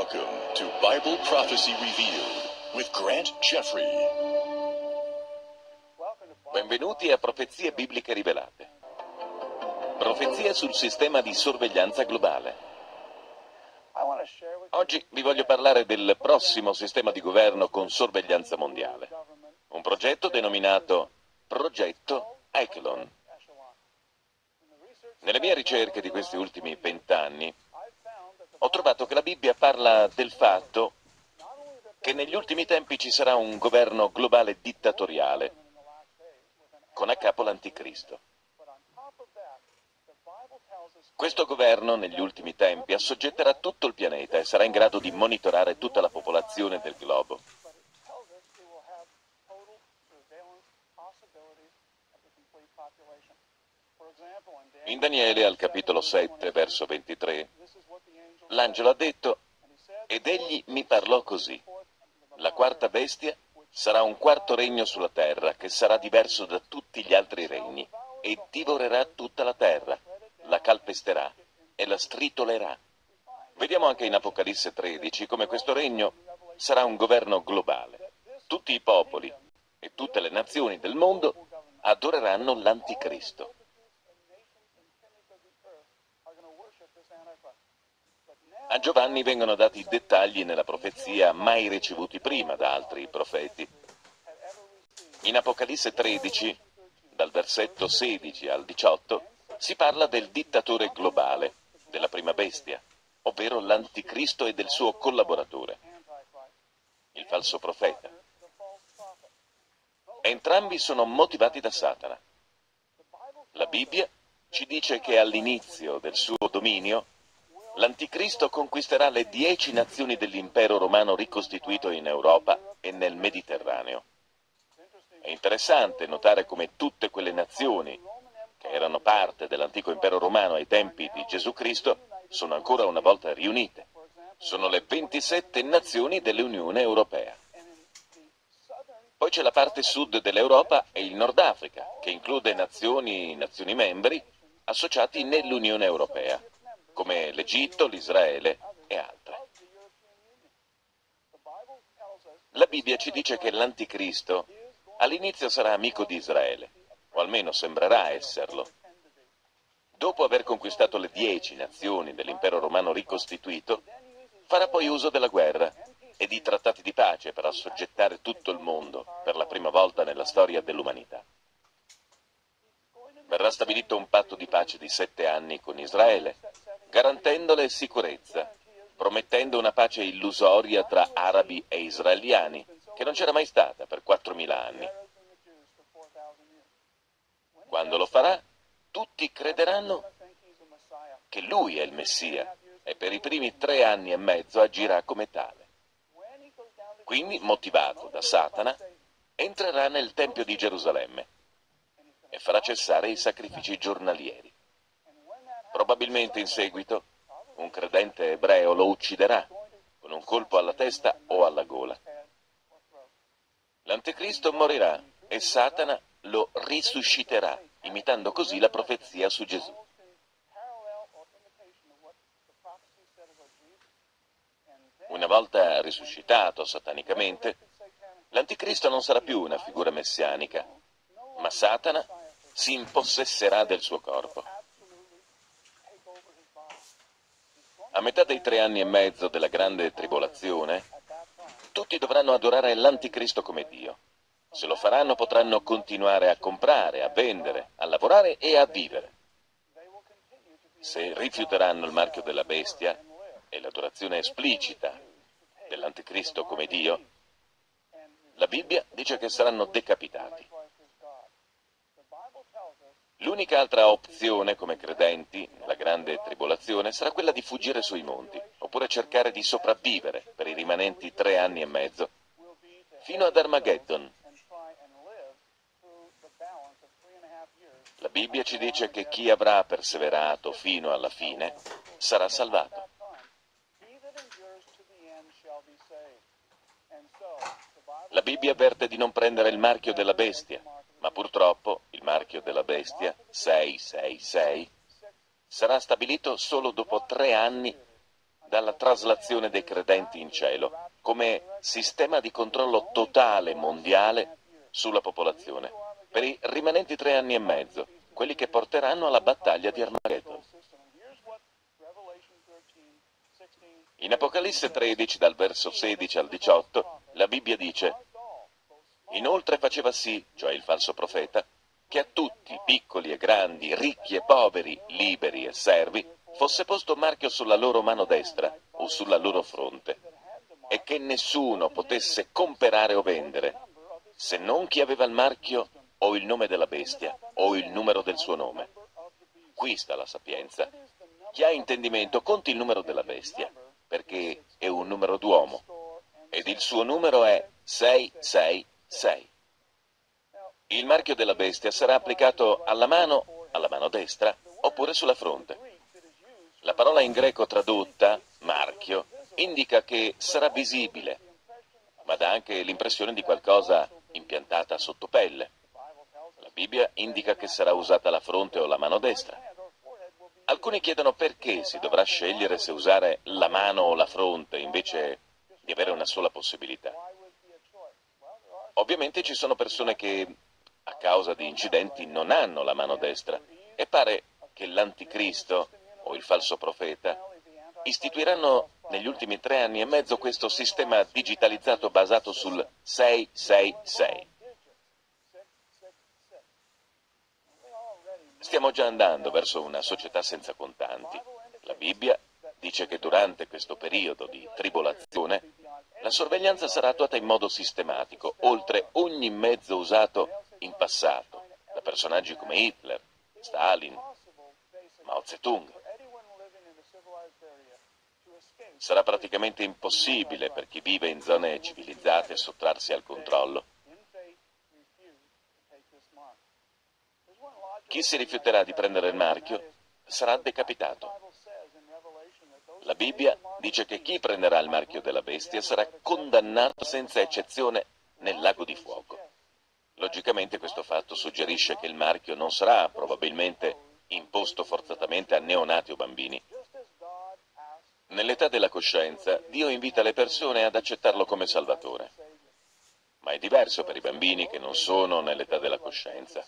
Welcome to Bible Prophecy Revealed with Grant Jeffrey. Benvenuti a Profezie Bibliche Rivelate. Profezie sul sistema di sorveglianza globale. Oggi vi voglio parlare del prossimo sistema di governo con sorveglianza mondiale. Un progetto denominato Progetto Echelon. Nelle mie ricerche di questi ultimi 20 anni ho trovato che la Bibbia parla del fatto che negli ultimi tempi ci sarà un governo globale dittatoriale con a capo l'Anticristo. Questo governo negli ultimi tempi assoggetterà tutto il pianeta e sarà in grado di monitorare tutta la popolazione del globo. In Daniele, al capitolo 7, verso 23, l'angelo ha detto: «Ed egli mi parlò così. La quarta bestia sarà un quarto regno sulla terra, che sarà diverso da tutti gli altri regni, e divorerà tutta la terra, la calpesterà e la stritolerà». Vediamo anche in Apocalisse 13 come questo regno sarà un governo globale. Tutti i popoli e tutte le nazioni del mondo adoreranno l'Anticristo. A Giovanni vengono dati dettagli nella profezia mai ricevuti prima da altri profeti. In Apocalisse 13, dal versetto 16 al 18, si parla del dittatore globale, della prima bestia, ovvero l'Anticristo e del suo collaboratore, il falso profeta. Entrambi sono motivati da Satana. La Bibbia ci dice che all'inizio del suo dominio l'Anticristo conquisterà le 10 nazioni dell'impero romano ricostituito in Europa e nel Mediterraneo. È interessante notare come tutte quelle nazioni che erano parte dell'antico impero romano ai tempi di Gesù Cristo sono ancora una volta riunite. Sono le 27 nazioni dell'Unione Europea. Poi c'è la parte sud dell'Europa e il Nord Africa, che include nazioni membri associati nell'Unione Europea, come l'Egitto, l'Israele e altre. La Bibbia ci dice che l'Anticristo all'inizio sarà amico di Israele, o almeno sembrerà esserlo. Dopo aver conquistato le 10 nazioni dell'impero romano ricostituito, farà poi uso della guerra e di trattati di pace per assoggettare tutto il mondo per la prima volta nella storia dell'umanità. Verrà stabilito un patto di pace di 7 anni con Israele, garantendole sicurezza, promettendo una pace illusoria tra arabi e israeliani, che non c'era mai stata per 4.000 anni. Quando lo farà, tutti crederanno che lui è il Messia e per i primi 3 anni e mezzo agirà come tale. Quindi, motivato da Satana, entrerà nel Tempio di Gerusalemme e farà cessare i sacrifici giornalieri. Probabilmente in seguito un credente ebreo lo ucciderà con un colpo alla testa o alla gola. L'Anticristo morirà e Satana lo risusciterà, imitando così la profezia su Gesù. Una volta risuscitato satanicamente, l'Anticristo non sarà più una figura messianica, ma Satana si impossesserà del suo corpo. A metà dei 3 anni e mezzo della grande tribolazione, tutti dovranno adorare l'Anticristo come Dio. Se lo faranno potranno continuare a comprare, a vendere, a lavorare e a vivere. Se rifiuteranno il marchio della bestia e l'adorazione esplicita dell'Anticristo come Dio, la Bibbia dice che saranno decapitati. L'unica altra opzione come credenti nella grande tribolazione sarà quella di fuggire sui monti, oppure cercare di sopravvivere per i rimanenti 3 anni e mezzo, fino ad Armageddon. La Bibbia ci dice che chi avrà perseverato fino alla fine sarà salvato. La Bibbia avverte di non prendere il marchio della bestia, ma purtroppo il marchio della bestia, 666, sarà stabilito solo dopo 3 anni dalla traslazione dei credenti in cielo, come sistema di controllo totale mondiale sulla popolazione, per i rimanenti 3 anni e mezzo, quelli che porteranno alla battaglia di Armageddon. In Apocalisse 13, dal verso 16 al 18, la Bibbia dice: inoltre faceva sì, cioè il falso profeta, che a tutti, piccoli e grandi, ricchi e poveri, liberi e servi, fosse posto un marchio sulla loro mano destra o sulla loro fronte, e che nessuno potesse comperare o vendere, se non chi aveva il marchio o il nome della bestia o il numero del suo nome. Qui sta la sapienza. Chi ha intendimento conti il numero della bestia, perché è un numero d'uomo, ed il suo numero è 666. Il marchio della bestia sarà applicato alla mano destra, oppure sulla fronte. La parola in greco tradotta, marchio, indica che sarà visibile, ma dà anche l'impressione di qualcosa impiantata sotto pelle. La Bibbia indica che sarà usata la fronte o la mano destra. Alcuni chiedono perché si dovrà scegliere se usare la mano o la fronte invece di avere una sola possibilità. Ovviamente ci sono persone che, a causa di incidenti, non hanno la mano destra, e pare che l'anticristo o il falso profeta istituiranno negli ultimi 3 anni e mezzo questo sistema digitalizzato basato sul 666. Stiamo già andando verso una società senza contanti. La Bibbia dice che durante questo periodo di tribolazione la sorveglianza sarà attuata in modo sistematico, oltre ogni mezzo usato in passato, da personaggi come Hitler, Stalin, Mao Zedong. Sarà praticamente impossibile per chi vive in zone civilizzate sottrarsi al controllo. Chi si rifiuterà di prendere il marchio sarà decapitato. La Bibbia dice che chi prenderà il marchio della bestia sarà condannato senza eccezione nel lago di fuoco. Logicamente questo fatto suggerisce che il marchio non sarà probabilmente imposto forzatamente a neonati o bambini. Nell'età della coscienza, Dio invita le persone ad accettarlo come Salvatore. Ma è diverso per i bambini che non sono nell'età della coscienza.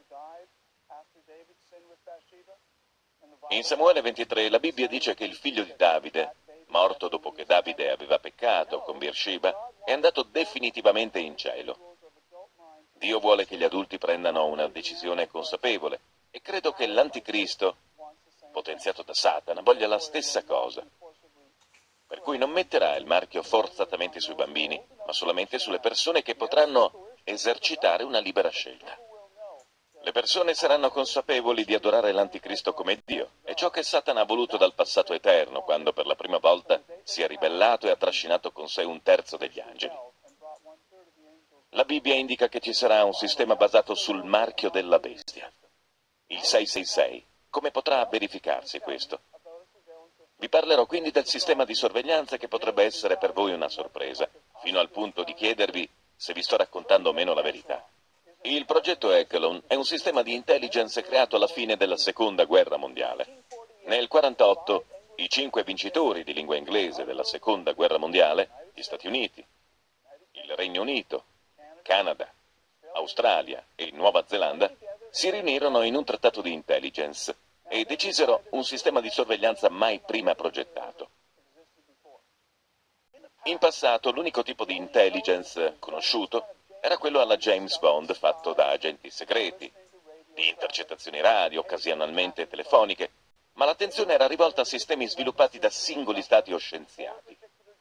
In Samuele 23 la Bibbia dice che il figlio di Davide, morto dopo che Davide aveva peccato con Beersheba, è andato definitivamente in cielo. Dio vuole che gli adulti prendano una decisione consapevole, e credo che l'anticristo, potenziato da Satana, voglia la stessa cosa. Per cui non metterà il marchio forzatamente sui bambini, ma solamente sulle persone che potranno esercitare una libera scelta. Le persone saranno consapevoli di adorare l'anticristo come Dio. È ciò che Satana ha voluto dal passato eterno, quando per la prima volta si è ribellato e ha trascinato con sé 1/3 degli angeli. La Bibbia indica che ci sarà un sistema basato sul marchio della bestia, il 666. Come potrà verificarsi questo? Vi parlerò quindi del sistema di sorveglianza che potrebbe essere per voi una sorpresa, fino al punto di chiedervi se vi sto raccontando o meno la verità. Il progetto Echelon è un sistema di intelligence creato alla fine della Seconda Guerra Mondiale. Nel 1948 i 5 vincitori di lingua inglese della Seconda Guerra Mondiale, gli Stati Uniti, il Regno Unito, Canada, Australia e Nuova Zelanda, si riunirono in un trattato di intelligence e decisero un sistema di sorveglianza mai prima progettato. In passato l'unico tipo di intelligence conosciuto era quello alla James Bond, fatto da agenti segreti, di intercettazioni radio, occasionalmente telefoniche, ma l'attenzione era rivolta a sistemi sviluppati da singoli stati o scienziati.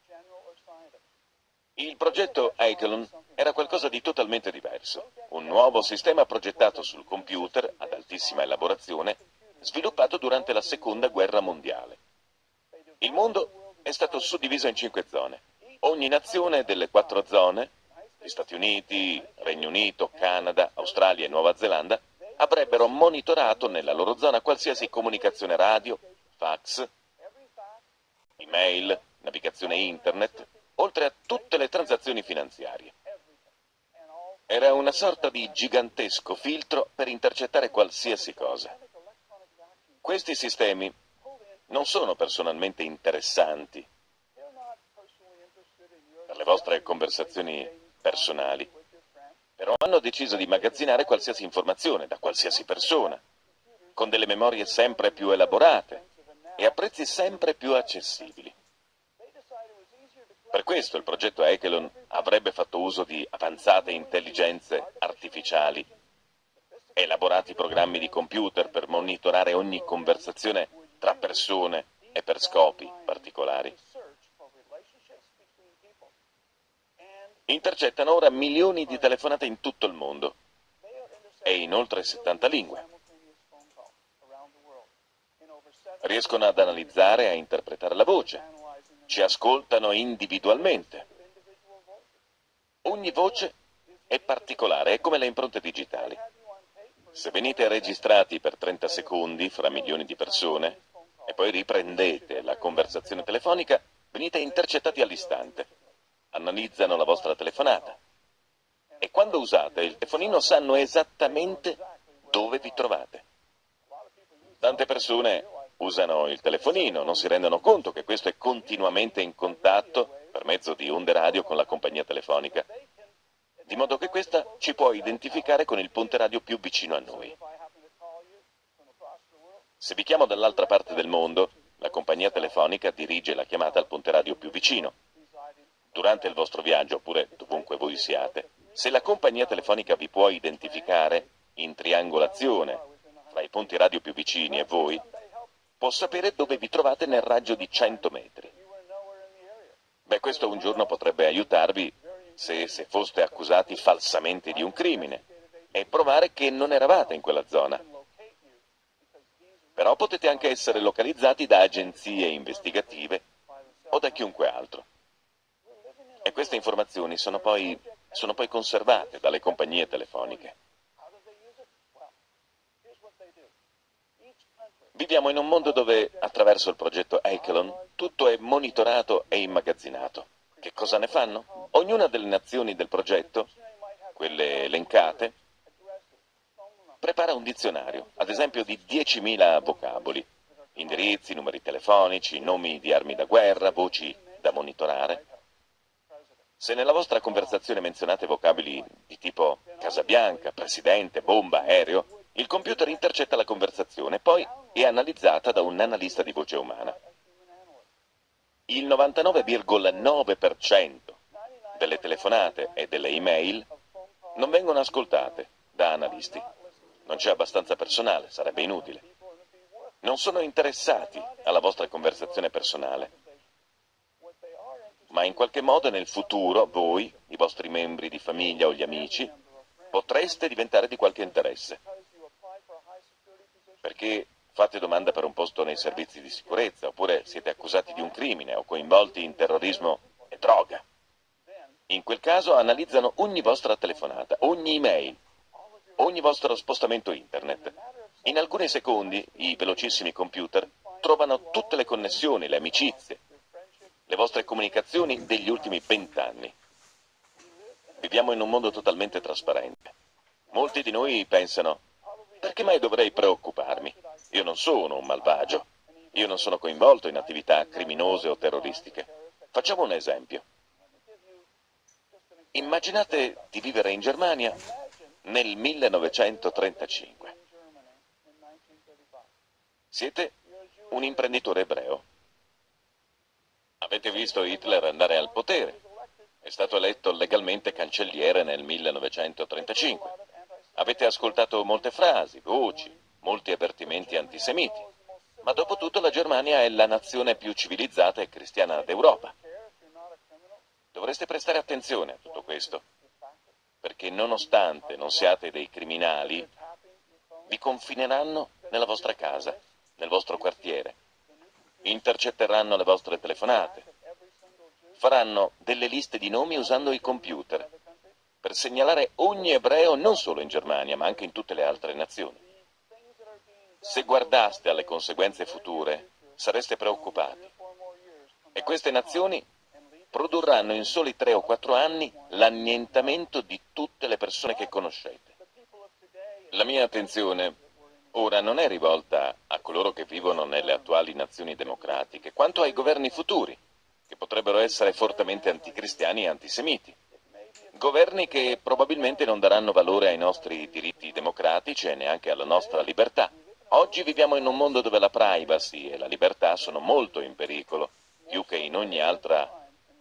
Il progetto Echelon era qualcosa di totalmente diverso, un nuovo sistema progettato sul computer ad altissima elaborazione, sviluppato durante la Seconda Guerra Mondiale. Il mondo è stato suddiviso in 5 zone. Ogni nazione delle 4 zone, gli Stati Uniti, Regno Unito, Canada, Australia e Nuova Zelanda, avrebbero monitorato nella loro zona qualsiasi comunicazione radio, fax, email, navigazione internet, oltre a tutte le transazioni finanziarie. Era una sorta di gigantesco filtro per intercettare qualsiasi cosa. Questi sistemi non sono personalmente interessanti per le vostre conversazioni personali, però hanno deciso di immagazzinare qualsiasi informazione da qualsiasi persona, con delle memorie sempre più elaborate e a prezzi sempre più accessibili. Per questo il progetto Echelon avrebbe fatto uso di avanzate intelligenze artificiali, elaborati programmi di computer per monitorare ogni conversazione tra persone e per scopi particolari. Intercettano ora milioni di telefonate in tutto il mondo e in oltre 70 lingue. Riescono ad analizzare e a interpretare la voce, ci ascoltano individualmente. Ogni voce è particolare, è come le impronte digitali. Se venite registrati per 30 secondi fra milioni di persone e poi riprendete la conversazione telefonica, venite intercettati all'istante. Analizzano la vostra telefonata e quando usate il telefonino sanno esattamente dove vi trovate. Tante persone usano il telefonino, non si rendono conto che questo è continuamente in contatto per mezzo di onde radio con la compagnia telefonica, di modo che questa ci può identificare con il ponte radio più vicino a noi. Se vi chiamo dall'altra parte del mondo, la compagnia telefonica dirige la chiamata al ponte radio più vicino. Durante il vostro viaggio, oppure dovunque voi siate, se la compagnia telefonica vi può identificare in triangolazione fra i punti radio più vicini e voi, può sapere dove vi trovate nel raggio di 100 metri. Beh, questo un giorno potrebbe aiutarvi se foste accusati falsamente di un crimine e provare che non eravate in quella zona. Però potete anche essere localizzati da agenzie investigative o da chiunque altro. E queste informazioni sono poi conservate dalle compagnie telefoniche. Viviamo in un mondo dove, attraverso il progetto Echelon, tutto è monitorato e immagazzinato. Che cosa ne fanno? Ognuna delle nazioni del progetto, quelle elencate, prepara un dizionario, ad esempio di 10.000 vocaboli, indirizzi, numeri telefonici, nomi di armi da guerra, voci da monitorare. Se nella vostra conversazione menzionate vocaboli di tipo Casa Bianca, Presidente, bomba, aereo, il computer intercetta la conversazione, poi è analizzata da un analista di voce umana. Il 99,9% delle telefonate e delle email non vengono ascoltate da analisti. Non c'è abbastanza personale, sarebbe inutile. Non sono interessati alla vostra conversazione personale. Ma in qualche modo nel futuro voi, i vostri membri di famiglia o gli amici, potreste diventare di qualche interesse. Perché fate domanda per un posto nei servizi di sicurezza, oppure siete accusati di un crimine o coinvolti in terrorismo e droga. In quel caso analizzano ogni vostra telefonata, ogni email, ogni vostro spostamento internet. In alcuni secondi i velocissimi computer trovano tutte le connessioni, le amicizie, le vostre comunicazioni degli ultimi 20 anni. Viviamo in un mondo totalmente trasparente. Molti di noi pensano: perché mai dovrei preoccuparmi? Io non sono un malvagio. Io non sono coinvolto in attività criminose o terroristiche. Facciamo un esempio. Immaginate di vivere in Germania nel 1935. Siete un imprenditore ebreo. Avete visto Hitler andare al potere. È stato eletto legalmente cancelliere nel 1935. Avete ascoltato molte frasi, voci, molti avvertimenti antisemiti. Ma dopo tutto la Germania è la nazione più civilizzata e cristiana d'Europa. Dovreste prestare attenzione a tutto questo, perché nonostante non siate dei criminali, vi confineranno nella vostra casa, nel vostro quartiere. Intercetteranno le vostre telefonate. Faranno delle liste di nomi usando i computer per segnalare ogni ebreo non solo in Germania, ma anche in tutte le altre nazioni. Se guardaste alle conseguenze future, sareste preoccupati. E queste nazioni produrranno in soli 3 o 4 anni l'annientamento di tutte le persone che conoscete. La mia attenzione ora non è rivolta a coloro che vivono nelle attuali nazioni democratiche, quanto ai governi futuri, che potrebbero essere fortemente anticristiani e antisemiti. Governi che probabilmente non daranno valore ai nostri diritti democratici e neanche alla nostra libertà. Oggi viviamo in un mondo dove la privacy e la libertà sono molto in pericolo, più che in ogni altra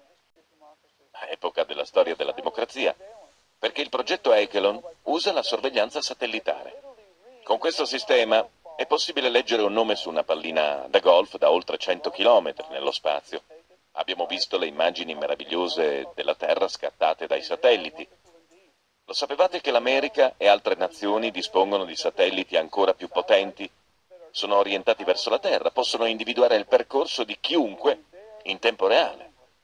epoca della storia della democrazia, perché il progetto Echelon usa la sorveglianza satellitare. Con questo sistema è possibile leggere un nome su una pallina da golf da oltre 100 km nello spazio. Abbiamo visto le immagini meravigliose della Terra scattate dai satelliti. Lo sapevate che l'America e altre nazioni dispongono di satelliti ancora più potenti? Sono orientati verso la Terra, possono individuare il percorso di chiunque in tempo reale.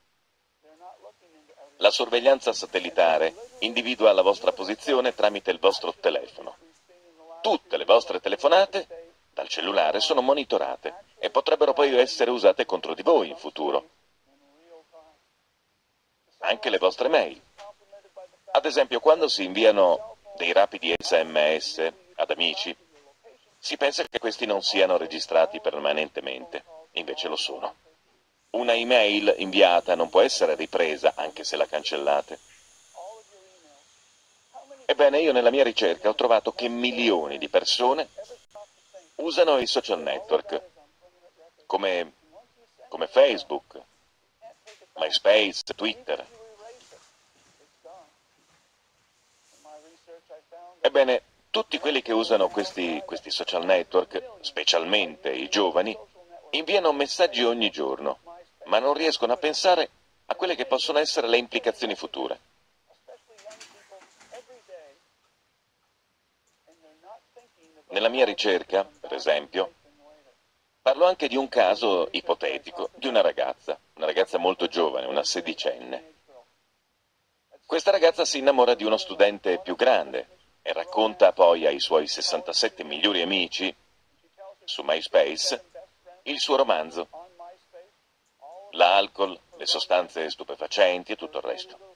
La sorveglianza satellitare individua la vostra posizione tramite il vostro telefono. Tutte le vostre telefonate dal cellulare sono monitorate e potrebbero poi essere usate contro di voi in futuro. Anche le vostre mail. Ad esempio, quando si inviano dei rapidi SMS ad amici, si pensa che questi non siano registrati permanentemente, invece lo sono. Una email inviata non può essere ripresa anche se la cancellate. Ebbene, io nella mia ricerca ho trovato che milioni di persone usano i social network come Facebook, MySpace, Twitter. Ebbene, tutti quelli che usano questi social network, specialmente i giovani, inviano messaggi ogni giorno, ma non riescono a pensare a quelle che possono essere le implicazioni future. Nella mia ricerca, per esempio, parlo anche di un caso ipotetico di una ragazza molto giovane, una sedicenne. Questa ragazza si innamora di uno studente più grande e racconta poi ai suoi 67 migliori amici, su MySpace, il suo romanzo, l'alcol, le sostanze stupefacenti e tutto il resto.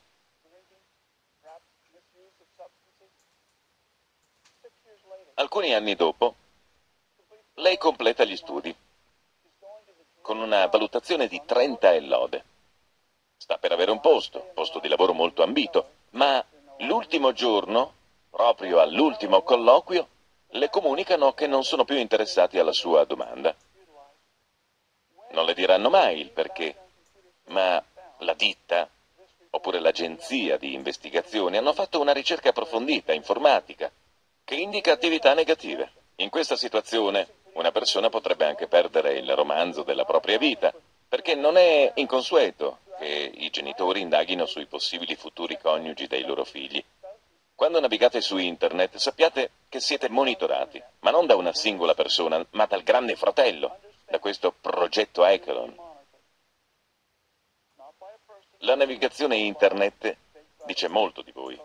Alcuni anni dopo, lei completa gli studi, con una valutazione di 30 e lode. Sta per avere un posto di lavoro molto ambito, ma l'ultimo giorno, proprio all'ultimo colloquio, le comunicano che non sono più interessati alla sua domanda. Non le diranno mai il perché, ma la ditta, oppure l'agenzia di investigazione, hanno fatto una ricerca approfondita, informatica, che indica attività negative. In questa situazione, una persona potrebbe anche perdere il romanzo della propria vita, perché non è inconsueto che i genitori indaghino sui possibili futuri coniugi dei loro figli. Quando navigate su internet sappiate che siete monitorati, ma non da una singola persona, ma dal Grande Fratello, da questo progetto Echelon. La navigazione internet dice molto di voi.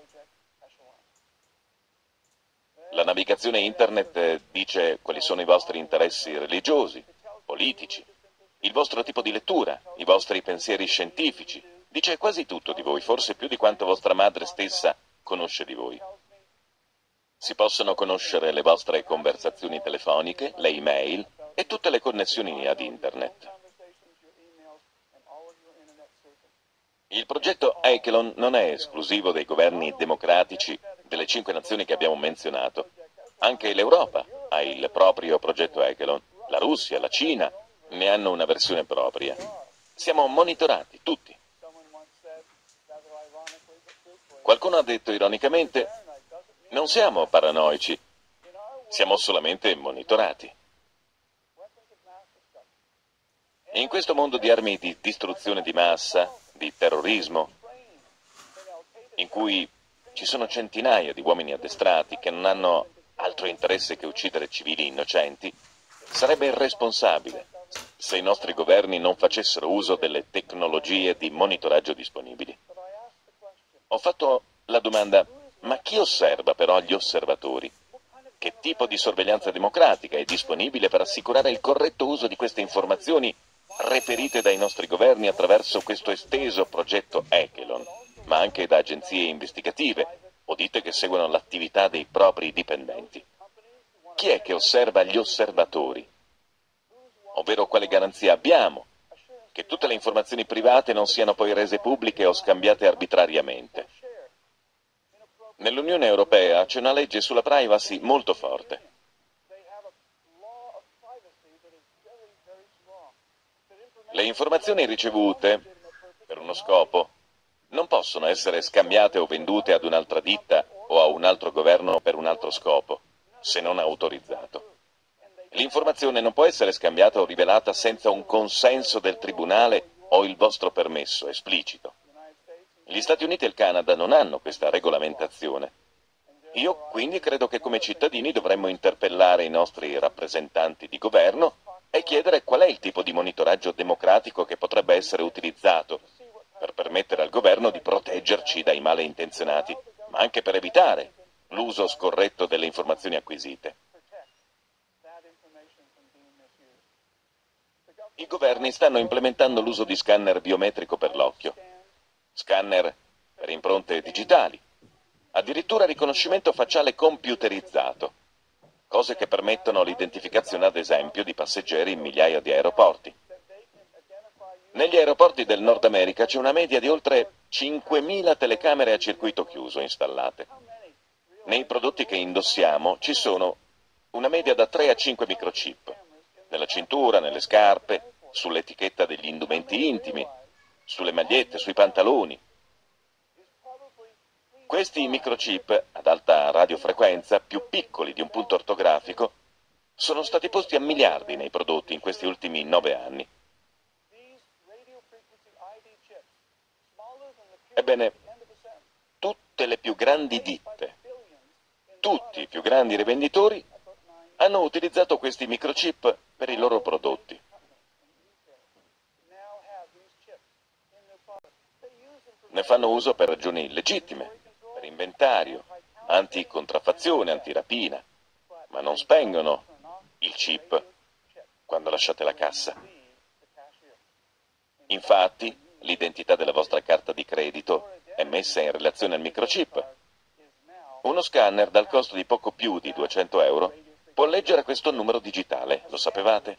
La navigazione internet dice quali sono i vostri interessi religiosi, politici, il vostro tipo di lettura, i vostri pensieri scientifici. Dice quasi tutto di voi, forse più di quanto vostra madre stessa conosce di voi. Si possono conoscere le vostre conversazioni telefoniche, le email e tutte le connessioni ad internet. Il progetto Echelon non è esclusivo dei governi democratici delle 5 nazioni che abbiamo menzionato. Anche l'Europa ha il proprio progetto Echelon. La Russia, la Cina ne hanno una versione propria. Siamo monitorati, tutti. Qualcuno ha detto ironicamente, non siamo paranoici, siamo solamente monitorati. In questo mondo di armi di distruzione di massa, di terrorismo, in cui ci sono centinaia di uomini addestrati che non hanno altro interesse che uccidere civili innocenti, sarebbe irresponsabile se i nostri governi non facessero uso delle tecnologie di monitoraggio disponibili. Ho fatto la domanda, ma chi osserva però gli osservatori? Che tipo di sorveglianza democratica è disponibile per assicurare il corretto uso di queste informazioni reperite dai nostri governi attraverso questo esteso progetto Echelon, ma anche da agenzie investigative o ditte che seguono l'attività dei propri dipendenti? Chi è che osserva gli osservatori? Ovvero quale garanzia abbiamo che tutte le informazioni private non siano poi rese pubbliche o scambiate arbitrariamente? Nell'Unione Europea c'è una legge sulla privacy molto forte. Le informazioni ricevute per uno scopo non possono essere scambiate o vendute ad un'altra ditta o a un altro governo per un altro scopo, se non autorizzato. L'informazione non può essere scambiata o rivelata senza un consenso del tribunale o il vostro permesso esplicito. Gli Stati Uniti e il Canada non hanno questa regolamentazione. Io quindi credo che come cittadini dovremmo interpellare i nostri rappresentanti di governo e chiedere qual è il tipo di monitoraggio democratico che potrebbe essere utilizzato per permettere al governo di proteggerci dai malintenzionati, ma anche per evitare l'uso scorretto delle informazioni acquisite. I governi stanno implementando l'uso di scanner biometrico per l'occhio, scanner per impronte digitali, addirittura riconoscimento facciale computerizzato, cose che permettono l'identificazione ad esempio di passeggeri in migliaia di aeroporti. Negli aeroporti del Nord America c'è una media di oltre 5.000 telecamere a circuito chiuso installate. Nei prodotti che indossiamo ci sono una media da 3 a 5 microchip, nella cintura, nelle scarpe, sull'etichetta degli indumenti intimi, sulle magliette, sui pantaloni. Questi microchip ad alta radiofrequenza, più piccoli di un punto ortografico, sono stati posti a miliardi nei prodotti in questi ultimi 9 anni. Ebbene, tutte le più grandi ditte, tutti i più grandi rivenditori hanno utilizzato questi microchip per i loro prodotti. Ne fanno uso per ragioni legittime, per inventario, anticontraffazione, antirapina, ma non spengono il chip quando lasciate la cassa. Infatti, l'identità della vostra carta di credito è messa in relazione al microchip. Uno scanner dal costo di poco più di 200 euro può leggere questo numero digitale, lo sapevate?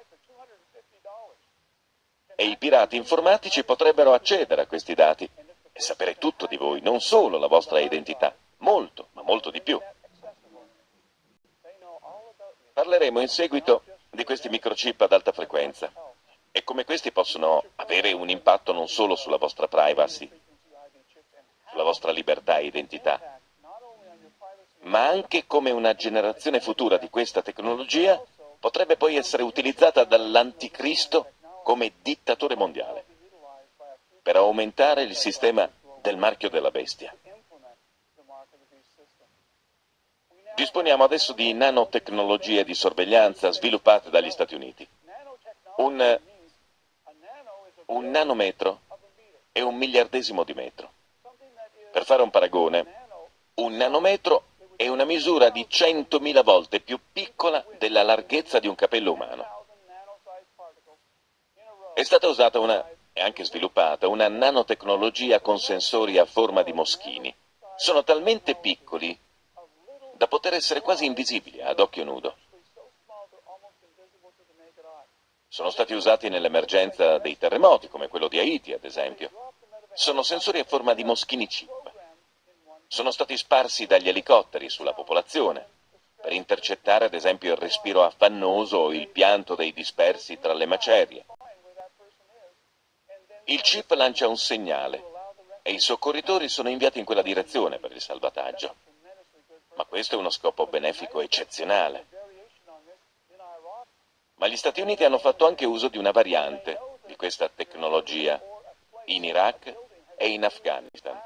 E i pirati informatici potrebbero accedere a questi dati e sapere tutto di voi, non solo la vostra identità, molto, ma molto di più. Parleremo in seguito di questi microchip ad alta frequenza e come questi possono avere un impatto non solo sulla vostra privacy, sulla vostra libertà e identità, ma anche come una generazione futura di questa tecnologia potrebbe poi essere utilizzata dall'anticristo come dittatore mondiale, per aumentare il sistema del marchio della bestia. Disponiamo adesso di nanotecnologie di sorveglianza sviluppate dagli Stati Uniti. Un nanometro è 1/1000 di metro. Per fare un paragone, un nanometro è una misura di 100.000 volte più piccola della larghezza di un capello umano. È stata usata e anche sviluppata una nanotecnologia con sensori a forma di moschini. Sono talmente piccoli da poter essere quasi invisibili ad occhio nudo. Sono stati usati nell'emergenza dei terremoti, come quello di Haiti, ad esempio. Sono sensori a forma di moschini chip. Sono stati sparsi dagli elicotteri sulla popolazione, per intercettare ad esempio il respiro affannoso o il pianto dei dispersi tra le macerie. Il chip lancia un segnale e i soccorritori sono inviati in quella direzione per il salvataggio. Ma questo è uno scopo benefico eccezionale. Ma gli Stati Uniti hanno fatto anche uso di una variante di questa tecnologia in Iraq e in Afghanistan.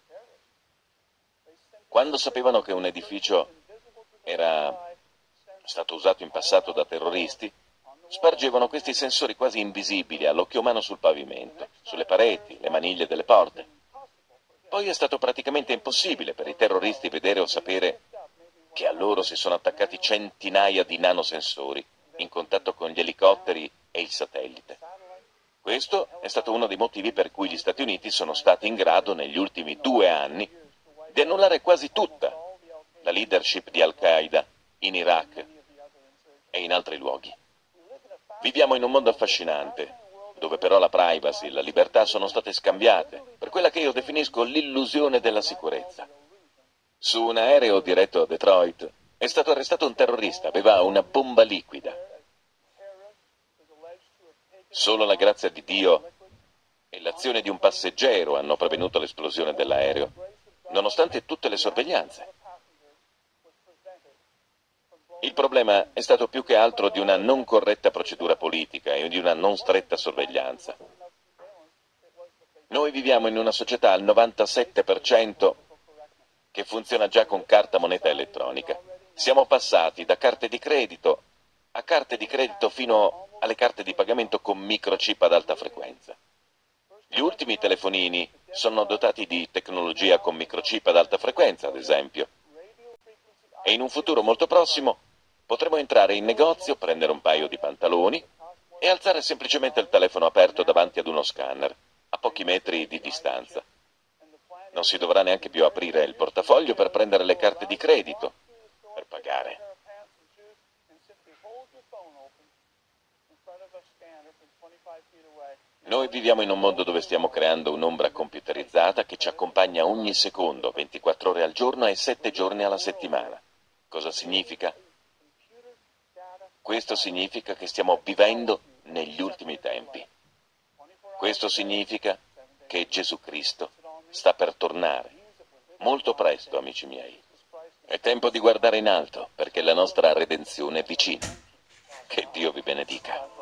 Quando sapevano che un edificio era stato usato in passato da terroristi, spargevano questi sensori quasi invisibili all'occhio umano sul pavimento, sulle pareti, le maniglie delle porte. Poi è stato praticamente impossibile per i terroristi vedere o sapere che a loro si sono attaccati centinaia di nanosensori in contatto con gli elicotteri e il satellite. Questo è stato uno dei motivi per cui gli Stati Uniti sono stati in grado negli ultimi 2 anni di annullare quasi tutta la leadership di Al-Qaeda in Iraq e in altri luoghi. Viviamo in un mondo affascinante, dove però la privacy e la libertà sono state scambiate per quella che io definisco l'illusione della sicurezza. Su un aereo diretto a Detroit è stato arrestato un terrorista, aveva una bomba liquida. Solo la grazia di Dio e l'azione di un passeggero hanno prevenuto l'esplosione dell'aereo, nonostante tutte le sorveglianze. Il problema è stato più che altro di una non corretta procedura politica e di una non stretta sorveglianza. Noi viviamo in una società al 97% che funziona già con carta moneta elettronica. Siamo passati da carte di credito a carte di credito fino alle carte di pagamento con microchip ad alta frequenza. Gli ultimi telefonini sono dotati di tecnologia con microchip ad alta frequenza, ad esempio. E in un futuro molto prossimo potremo entrare in negozio, prendere un paio di pantaloni e alzare semplicemente il telefono aperto davanti ad uno scanner, a pochi metri di distanza. Non si dovrà neanche più aprire il portafoglio per prendere le carte di credito, per pagare. Noi viviamo in un mondo dove stiamo creando un'ombra computerizzata che ci accompagna ogni secondo, 24 ore al giorno e 7 giorni alla settimana. Cosa significa? Questo significa che stiamo vivendo negli ultimi tempi. Questo significa che Gesù Cristo sta per tornare. Molto presto, amici miei. È tempo di guardare in alto, perché la nostra redenzione è vicina. Che Dio vi benedica.